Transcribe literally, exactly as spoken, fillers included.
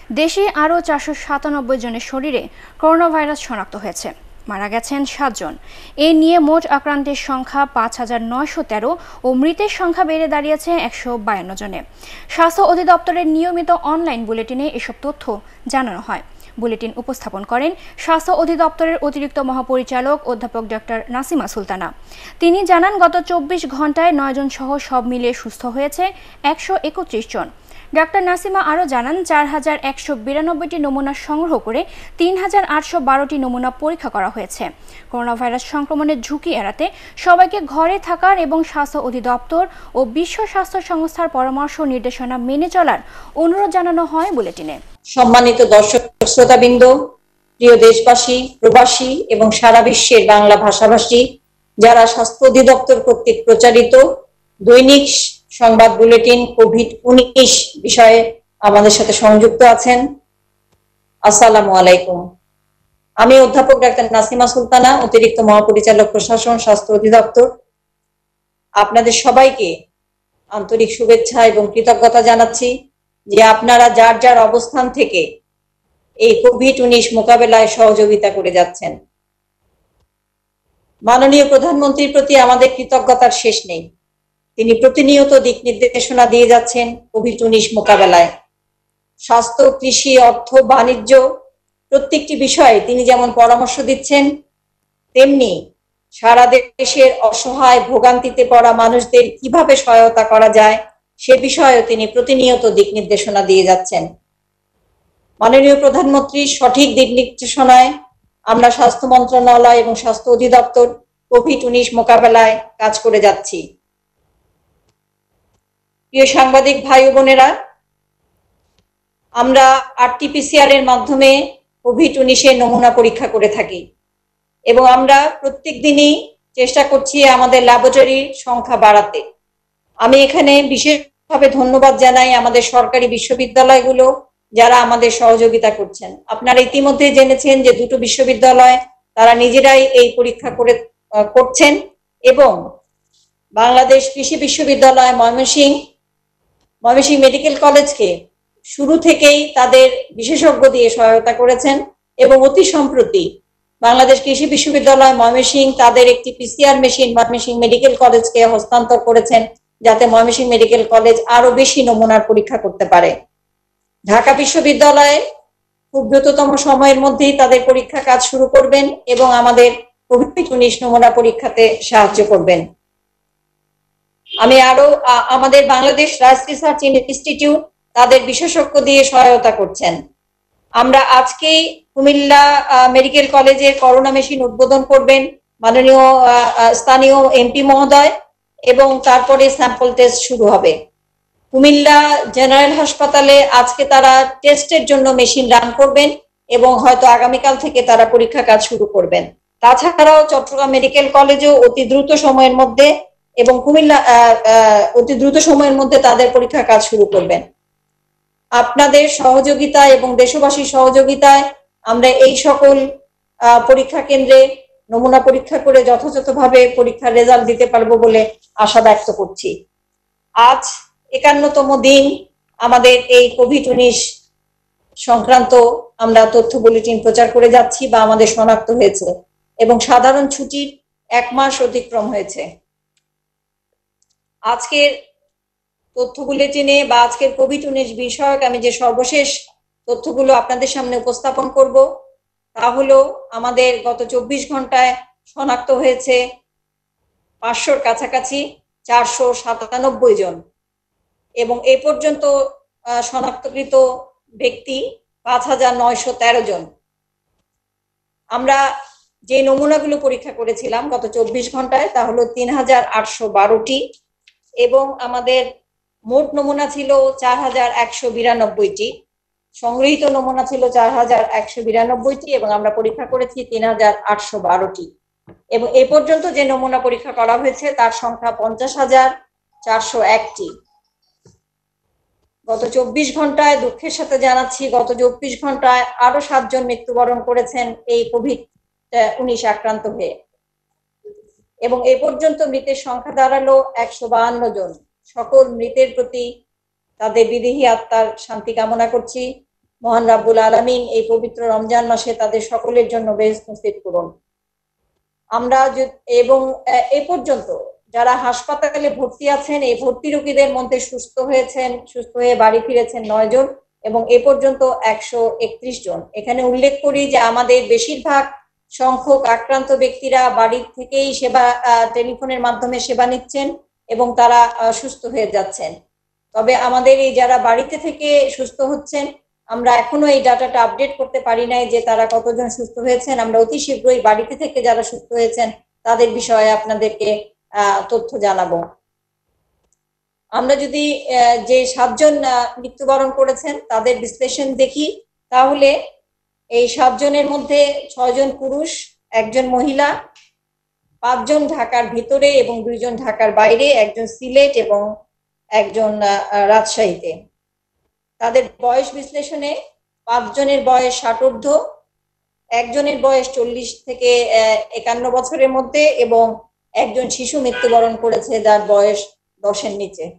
দেশে আরও চারশো সাতানব্বই জনের শরীরে করোনা ভাইরাস শনাক্ত হয়েছে, মারা গেছেন সাতজন। এ নিয়ে মোট আক্রান্তের সংখ্যা পাঁচ হাজার নয়শো তেরো ও মৃতের সংখ্যা বেড়ে দাঁড়িয়েছে একশো বায়ান্ন জনে। স্বাস্থ্য অধিদপ্তরের নিয়মিত অনলাইন বুলেটিনে এসব তথ্য জানানো হয়। বুলেটিন উপস্থাপন করেন স্বাস্থ্য অধিদপ্তরের অতিরিক্ত মহাপরিচালক অধ্যাপক ডক্টর নাসিমা সুলতানা। তিনি জানান, গত চব্বিশ ঘন্টায় নয় জন সহ সব মিলিয়ে সুস্থ হয়েছে একশো একত্রিশ জন। ডক্টর নাসিমা আরও জানান, চার হাজার একশো বিরানব্বইটি নমুনা সংগ্রহ করে তিন হাজার আটশো বারোটি নমুনা পরীক্ষা করা হয়েছে। করোনা ভাইরাস সংক্রমণের ঝুঁকি এড়াতে সবাইকে ঘরে থাকার এবং স্বাস্থ্য অধিদপ্তর ও বিশ্ব স্বাস্থ্য সংস্থার পরামর্শ নির্দেশনা মেনে চলার অনুরোধ জানানো হয় বুলেটিনে। সম্মানিত দর্শক শ্রোতাবৃন্দ, প্রিয় দেশবাসী, প্রবাসী এবং সারা বিশ্বের বাংলা ভাষাভাষী যারা স্বাস্থ্য অধিদপ্তর কর্তৃক প্রচারিত দৈনিক সংবাদ বুলেটিন কোভিড উনিশ বিষয়ে আমাদের সাথে সংযুক্ত আছেন, আসসালামু আলাইকুম। আমি অধ্যাপক ডাক্তার নাসিমা সুলতানা, অতিরিক্ত মহাপরিচালক প্রশাসন, স্বাস্থ্য অধিদপ্তর। আপনাদের সবাইকে আন্তরিক শুভেচ্ছা এবং কৃতজ্ঞতা জানাচ্ছি যে আপনারা যার যার অবস্থান থেকে এই কোভিড উনিশ মোকাবেলায় সহযোগিতা করে যাচ্ছেন। মাননীয় প্রধানমন্ত্রীর প্রতি আমাদের কৃতজ্ঞতার শেষ নেই। তিনি প্রতিনিয়ত দিক নির্দেশনা দিয়ে যাচ্ছেন কোভিড উনিশ মোকাবেলায়। স্বাস্থ্য, কৃষি, অর্থ, বাণিজ্য প্রত্যেকটি বিষয়ে তিনি যেমন পরামর্শ দিচ্ছেন, তেমনি সারা দেশের অসহায় ভোগান্তিতে পড়া মানুষদের কিভাবে সহায়তা করা যায় সে বিষয়েও তিনি প্রতিনিয়ত দিক নির্দেশনা দিয়ে যাচ্ছেন। মাননীয় প্রধানমন্ত্রীর সঠিক দিক নির্দেশনায় আমরা স্বাস্থ্য মন্ত্রণালয় এবং স্বাস্থ্য অধিদপ্তর কোভিড উনিশ মোকাবেলায় কাজ করে যাচ্ছি। প্রিয় সাংবাদিক ভাই ও বোনেরা, আমরা আরটিপিসিআর এর মাধ্যমে কোভিড উনিশের নমুনা পরীক্ষা করে থাকি এবং আমরা প্রত্যেক দিনই চেষ্টা করছি আমাদের ল্যাবরেটরির সংখ্যা বাড়াতে। আমি এখানে বিশেষভাবে ধন্যবাদ জানাই আমাদের সরকারি বিশ্ববিদ্যালয়গুলো যারা আমাদের সহযোগিতা করছেন। আপনারা ইতিমধ্যে জেনেছেন যে দুটো বিশ্ববিদ্যালয় তারা নিজেরাই এই পরীক্ষা করে করছেন এবং বাংলাদেশ কৃষি বিশ্ববিদ্যালয় ময়মনসিংহ ময়মনসিংহ মেডিকেল কলেজকে শুরু থেকেই তাদের বিশেষজ্ঞ দিয়ে সহায়তা করেছেন এবং অতি সম্প্রতি বাংলাদেশ কৃষি বিশ্ববিদ্যালয় ময়মনসিংহ তাদের একটি পিসিআর মেশিন ময়মনসিংহ মেডিকেল কলেজকে হস্তান্তর করেছেন, যাতে ময়মনসিংহ মেডিকেল কলেজ আরো বেশি নমুনার পরীক্ষা করতে পারে। ঢাকা বিশ্ববিদ্যালয়ে খুব দ্রুততম সময়ের মধ্যেই তাদের পরীক্ষা কাজ শুরু করবেন এবং আমাদের কোভিড উনিশ নমুনা পরীক্ষাতে সাহায্য করবেন। আমি আরো আমাদের বাংলাদেশ রাইস রিসার্চ ইনস্টিটিউট তাদের বিশেষজ্ঞ দিয়ে সহায়তা করছেন। আমরা আজকেই কুমিল্লা মেডিকেল কলেজের করোনা মেশিন উদ্বোধন করবেন মাননীয় স্থানীয় এমপি মহোদয় এবং তারপরে স্যাম্পল টেস্ট শুরু হবে। কুমিল্লা জেনারেল হাসপাতালে আজকে তারা টেস্টের জন্য মেশিন রান করবেন এবং হয়তো আগামীকাল থেকে তারা পরীক্ষা কাজ শুরু করবেন। তাছাড়াও চট্টগ্রাম মেডিকেল কলেজেও অতি দ্রুত সময়ের মধ্যে এবং কুমিল্লা অতি দ্রুত সময়ের মধ্যে তাদের পরীক্ষা কাজ শুরু করবেন। আপনাদের সহযোগিতা এবং দেশবাসীর সহযোগিতায় আমরা এই সকল পরীক্ষা কেন্দ্রে নমুনা পরীক্ষা করে যথাযথভাবে পরীক্ষার রেজাল্ট দিতে পারবো বলে আশা ব্যক্ত করছি। আজ একান্নতম দিন আমাদের এই কোভিড উনিশ সংক্রান্ত আমরা তথ্য বুলেটিন প্রচার করে যাচ্ছি বা আমাদের শনাক্ত হয়েছে এবং সাধারণ ছুটির এক মাস অতিক্রম হয়েছে। আজকের তথ্য বুলেটিনে বা আজকের কোভিড উনিশ বিষয়ক আমি যে সর্বশেষ তথ্যগুলো আপনাদের সামনে উপস্থাপন করব তা হলো, আমাদের গত চব্বিশ ঘন্টায় শনাক্ত হয়েছে পাঁচশোর কাছাকাছি চারশো সাতানব্বই জন এবং এ পর্যন্ত শনাক্তকৃত ব্যক্তি পাঁচ হাজার নয়শো তেরো জন। আমরা যে নমুনাগুলো পরীক্ষা করেছিলাম গত চব্বিশ ঘন্টায় তা হলো তিন হাজার আটশো বারোটি এবং আমাদের মোট নমুনা ছিল চার হাজার একশো বিরানব্বইটি, সংগৃহীত নমুনা ছিল চার হাজার একশো বিরানব্বইটি এবং আমরা পরীক্ষা করেছি তিন হাজার আটশো বারোটি এবং এ পর্যন্ত যে নমুনা পরীক্ষা করা হয়েছে তার সংখ্যা পঞ্চাশ হাজার চারশো একটি। গত চব্বিশ ঘন্টায় দুঃখের সাথে জানাচ্ছি গত চব্বিশ ঘন্টায় আরো সাতজন মৃত্যুবরণ করেছেন এই কোভিড উনিশ আক্রান্ত হয়ে এবং এ পর্যন্ত মৃতের সংখ্যা দাঁড়ালো একশো বাহান্ন জন। সকল মৃতের প্রতি তাদের বিদেহী আত্মার শান্তি কামনা করছি মহান রাব্বুল আলামিন এই পবিত্র রমজান মাসে তাদের সকলের জন্য বেহেশত নসিব করুন। আমরা এবং এ পর্যন্ত যারা হাসপাতালে ভর্তি আছেন, এই ভর্তি রোগীদের মধ্যে সুস্থ হয়েছেন সুস্থ হয়ে বাড়ি ফিরেছেন নয় জন এবং এ পর্যন্ত একশো একত্রিশ জন। এখানে উল্লেখ করি যে আমাদের বেশিরভাগ সংখ্যক আক্রান্ত ব্যক্তিরা বাড়ি থেকেই সেবা টেলিফোনের মাধ্যমে সেবা নিচ্ছেন এবং তারা সুস্থ হয়ে যাচ্ছেন। তবে আমাদের এই যারা বাড়িতে থেকে সুস্থ হচ্ছেন, আমরা এখনো এই ডাটাটা আপডেট করতে পারি নাই যে তারা কতজন সুস্থ হয়েছেন। আমরা অতি শীঘ্রই বাড়িতে থেকে যারা সুস্থ হয়েছেন তাদের বিষয়ে আপনাদেরকে তথ্য জানাবো। আমরা যদি যে সাতজন মৃত্যুবরণ করেছেন তাদের বিশ্লেষণ দেখি, তাহলে এই সাতজনের মধ্যে ছয়জন পুরুষ, একজন মহিলা, পাঁচজন ঢাকার ভিতরে এবং দুইজন ঢাকার বাইরে, একজন সিলেট এবং একজন রাজশাহীতে। তাদের বয়স বিশ্লেষণে পাঁচজনের বয়স ষাটোর্ধ্ব, একজনের বয়স চল্লিশ থেকে একান্ন বছরের মধ্যে এবং একজন শিশু মৃত্যুবরণ করেছে যার বয়স দশের নিচে।